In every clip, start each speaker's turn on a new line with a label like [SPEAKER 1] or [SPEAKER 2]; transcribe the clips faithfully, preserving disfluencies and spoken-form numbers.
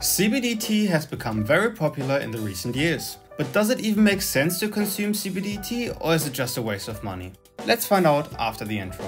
[SPEAKER 1] C B D tea has become very popular in the recent years. But does it even make sense to consume C B D tea, or is it just a waste of money? Let's find out after the intro.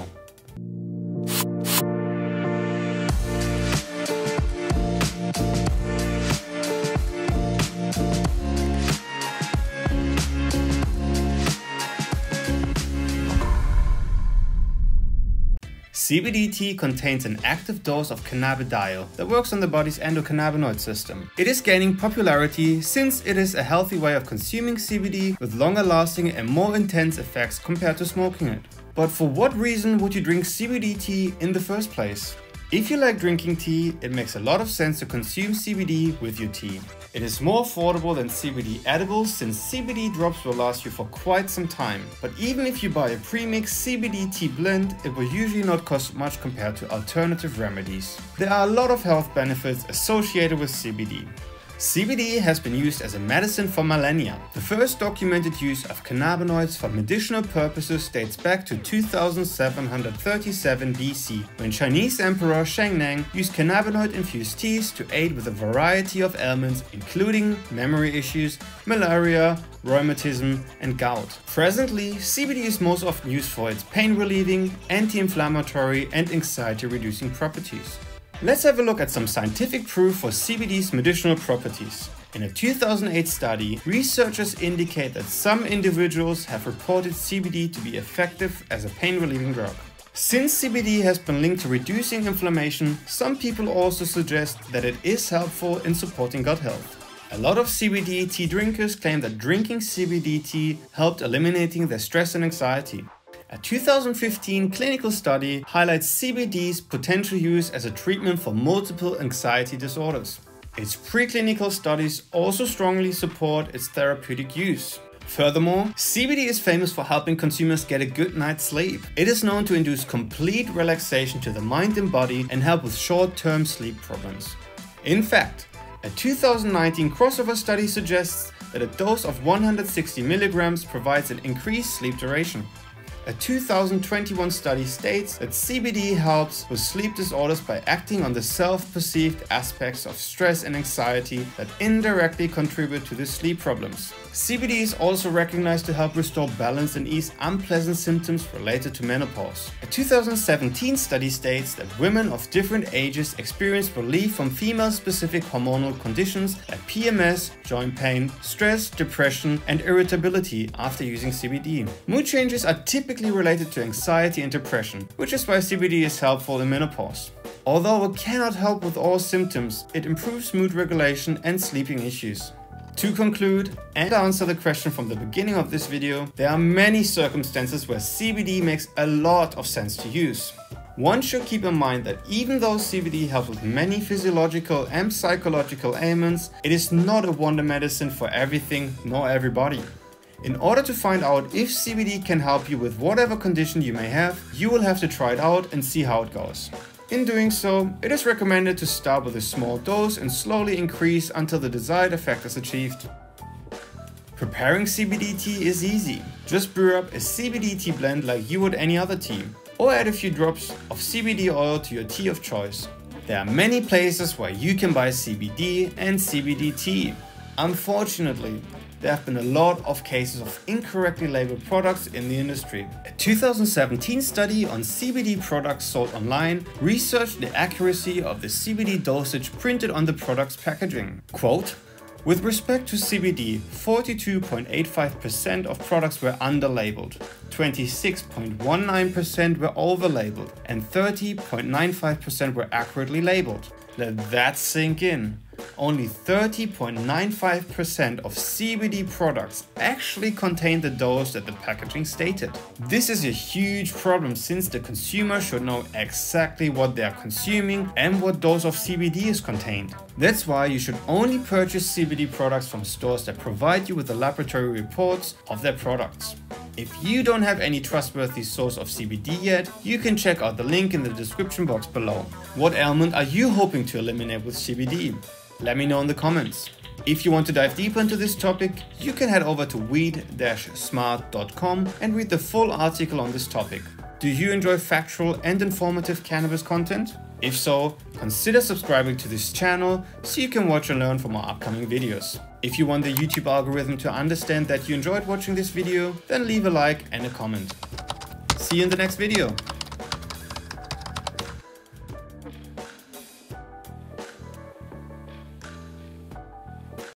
[SPEAKER 1] C B D tea contains an active dose of cannabidiol that works on the body's endocannabinoid system. It is gaining popularity since it is a healthy way of consuming C B D with longer lasting and more intense effects compared to smoking it. But for what reason would you drink C B D tea in the first place? If you like drinking tea, it makes a lot of sense to consume C B D with your tea. It is more affordable than C B D edibles since C B D drops will last you for quite some time. But even if you buy a pre-mixed C B D tea blend, it will usually not cost much compared to alternative remedies. There are a lot of health benefits associated with C B D. C B D has been used as a medicine for millennia. The first documented use of cannabinoids for medicinal purposes dates back to two thousand seven hundred thirty-seven B C, when Chinese Emperor Shennong used cannabinoid-infused teas to aid with a variety of ailments including memory issues, malaria, rheumatism, and gout. Presently, C B D is most often used for its pain-relieving, anti-inflammatory, and anxiety-reducing properties. Let's have a look at some scientific proof for C B D's medicinal properties. In a two thousand eight study, researchers indicate that some individuals have reported C B D to be effective as a pain-relieving drug. Since C B D has been linked to reducing inflammation, some people also suggest that it is helpful in supporting gut health. A lot of C B D tea drinkers claim that drinking C B D tea helped eliminating their stress and anxiety. A two thousand fifteen clinical study highlights C B D's potential use as a treatment for multiple anxiety disorders. Its preclinical studies also strongly support its therapeutic use. Furthermore, C B D is famous for helping consumers get a good night's sleep. It is known to induce complete relaxation to the mind and body and help with short-term sleep problems. In fact, a two thousand nineteen crossover study suggests that a dose of one hundred sixty milligrams provides an increased sleep duration. A two thousand twenty-one study states that C B D helps with sleep disorders by acting on the self-perceived aspects of stress and anxiety that indirectly contribute to the sleep problems. C B D is also recognized to help restore balance and ease unpleasant symptoms related to menopause. A two thousand seventeen study states that women of different ages experience relief from female-specific hormonal conditions like P M S, joint pain, stress, depression, and irritability after using C B D. Mood changes are typically related to anxiety and depression, which is why C B D is helpful in menopause. Although it cannot help with all symptoms, it improves mood regulation and sleeping issues. To conclude and answer the question from the beginning of this video, there are many circumstances where C B D makes a lot of sense to use. One should keep in mind that even though C B D helps with many physiological and psychological ailments, it is not a wonder medicine for everything nor everybody. In order to find out if C B D can help you with whatever condition you may have, you will have to try it out and see how it goes. In doing so, it is recommended to start with a small dose and slowly increase until the desired effect is achieved. Preparing C B D tea is easy. Just brew up a C B D tea blend like you would any other tea, or add a few drops of C B D oil to your tea of choice. There are many places where you can buy C B D and C B D tea. Unfortunately, there have been a lot of cases of incorrectly labeled products in the industry. A two thousand seventeen study on C B D products sold online researched the accuracy of the C B D dosage printed on the product's packaging. Quote, "With respect to C B D, forty-two point eight five percent of products were underlabeled, twenty-six point one nine percent were overlabeled, and thirty point nine five percent were accurately labeled." Let that sink in. Only thirty point nine five percent of C B D products actually contain the dose that the packaging stated. This is a huge problem since the consumer should know exactly what they are consuming and what dose of C B D is contained. That's why you should only purchase C B D products from stores that provide you with the laboratory reports of their products. If you don't have any trustworthy source of C B D yet, you can check out the link in the description box below. What ailment are you hoping to eliminate with C B D? Let me know in the comments. If you want to dive deeper into this topic, you can head over to weed dash smart dot com and read the full article on this topic. Do you enjoy factual and informative cannabis content? If so, consider subscribing to this channel so you can watch and learn from our upcoming videos. If you want the YouTube algorithm to understand that you enjoyed watching this video, then leave a like and a comment. See you in the next video.